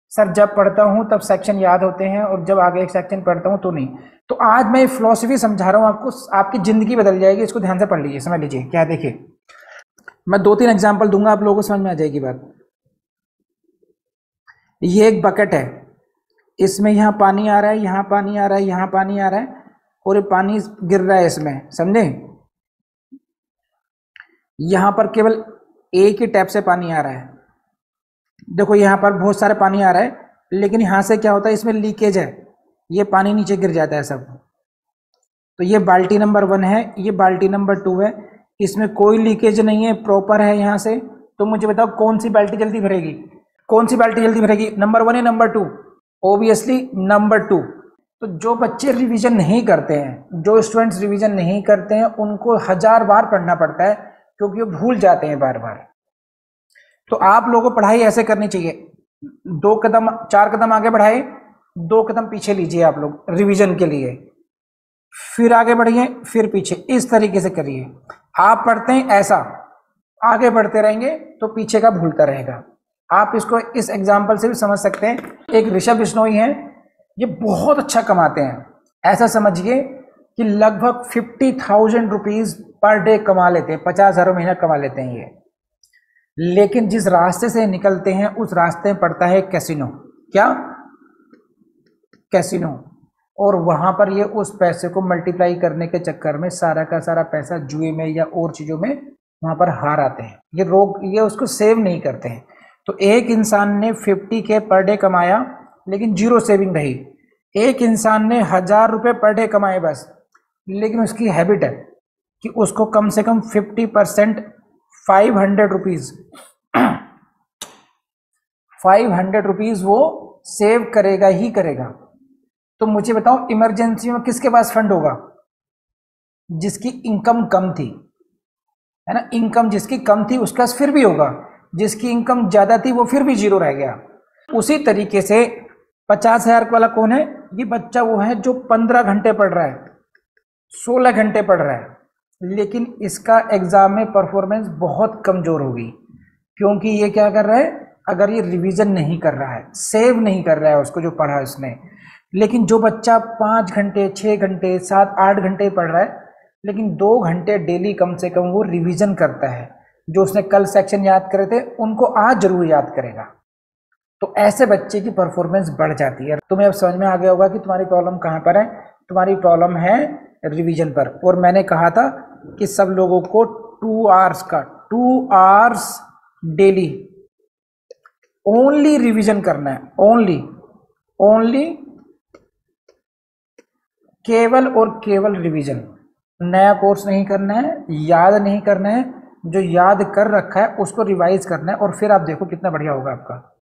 Sir जब पढ़ता हूँ तब सेक्शन याद होते हैं और जब आगे एक सेक्शन पढ़ता हूँ तो नहीं। तो आज मैं फिलॉसफी समझा रहा हूँ आपको, आपकी जिंदगी बदल जाएगी। इसको ध्यान से पढ़ लीजिए, समझ लीजिए क्या है। देखिए मैं 2-3 एग्जाम्पल दूंगा, आप लोगों को समझ में आ जाएगी बात। ये एक बकेट है, इसमें यहाँ पानी आ रहा है, यहाँ पानी आ रहा है, यहाँ पानी आ रहा है, और ये पानी गिर रहा है इसमें, समझे। यहाँ पर केवल एक ही टैप से पानी आ रहा है। देखो यहाँ पर बहुत सारे पानी आ रहा है, लेकिन यहाँ से क्या होता है, इसमें लीकेज है, ये पानी नीचे गिर जाता है सब। तो ये बाल्टी नंबर 1 है, ये बाल्टी नंबर 2 है, इसमें कोई लीकेज नहीं है, प्रॉपर है यहाँ से। तो मुझे बताओ कौन सी बाल्टी जल्दी भरेगी, कौन सी बाल्टी जल्दी भरेगी, नंबर 1 या नंबर 2? Obviously number 2। तो जो बच्चे रिवीजन नहीं करते हैं, जो स्टूडेंट्स रिवीजन नहीं करते हैं, उनको 1000 बार पढ़ना पड़ता है, क्योंकि वो भूल जाते हैं बार बार। तो आप लोगों को पढ़ाई ऐसे करनी चाहिए, 2 कदम 4 कदम आगे बढ़ाए, 2 कदम पीछे लीजिए आप लोग रिवीजन के लिए, फिर आगे बढ़िए, फिर पीछे, इस तरीके से करिए। आप पढ़ते हैं ऐसा, आगे बढ़ते रहेंगे तो पीछे का भूलता रहेगा। आप इसको इस एग्जाम्पल से भी समझ सकते हैं। एक ऋषभ बिश्नोई है, ये बहुत अच्छा कमाते हैं। ऐसा समझिए कि लगभग 50,000 रुपीज पर डे कमा लेते हैं, 50,000 महीना कमा लेते हैं ये। लेकिन जिस रास्ते से निकलते हैं उस रास्ते में पड़ता है कैसीनो। क्या? कैसीनो। और वहां पर ये उस पैसे को मल्टीप्लाई करने के चक्कर में सारा का सारा पैसा जुए में या और चीजों में वहां पर हार आते हैं। ये उसको सेव नहीं करते हैं। तो एक इंसान ने 50K पर डे कमाया, लेकिन 0 सेविंग रही। एक इंसान ने 1000 रुपये पर डे कमाए बस, लेकिन उसकी हैबिट है कि उसको कम से कम 50%, 500 रुपीज 500 रुपीज वो सेव करेगा ही करेगा। तो मुझे बताओ इमरजेंसी में किसके पास फंड होगा? जिसकी इनकम कम थी, है ना। इनकम जिसकी कम थी उसके पास फिर भी होगा, जिसकी इनकम ज्यादा थी वो फिर भी 0 रह गया। उसी तरीके से 50,000 वाला कौन है? ये बच्चा वो है जो 15 घंटे पढ़ रहा है, 16 घंटे पढ़ रहा है, लेकिन इसका एग्जाम में परफॉर्मेंस बहुत कमजोर होगी। क्योंकि ये क्या कर रहा है, अगर ये रिवीजन नहीं कर रहा है, सेव नहीं कर रहा है उसको जो पढ़ा उसने। लेकिन जो बच्चा 5 घंटे 6 घंटे 7 8 घंटे पढ़ रहा है, लेकिन 2 घंटे डेली कम से कम वो रिवीजन करता है, जो उसने कल सेक्शन याद करे थे उनको आज जरूर याद करेगा, तो ऐसे बच्चे की परफॉर्मेंस बढ़ जाती है। तुम्हें अब समझ में आ गया होगा कि तुम्हारी प्रॉब्लम कहाँ पर है। तुम्हारी प्रॉब्लम है रिवीजन पर। और मैंने कहा था कि सब लोगों को 2 आवर्स डेली ओनली रिवीजन करना है, ओनली केवल और केवल रिवीजन। नया कोर्स नहीं करना है, याद नहीं करना है, जो याद कर रखा है उसको रिवाइज करना है, और फिर आप देखो कितना बढ़िया होगा आपका।